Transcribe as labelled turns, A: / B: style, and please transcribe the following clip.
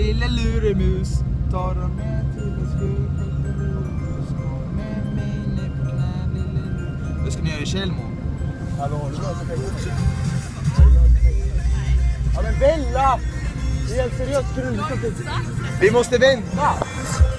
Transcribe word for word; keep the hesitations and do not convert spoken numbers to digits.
A: Lilla luremus, tar dem med till en skruv. Med mig ner på knä, lilla luremus. Nu ska ni göra i Kjellmo.
B: Hallå, du löser pengarna. Ja men Bella! Det är helt seriöst kul.
A: Vi måste vänta!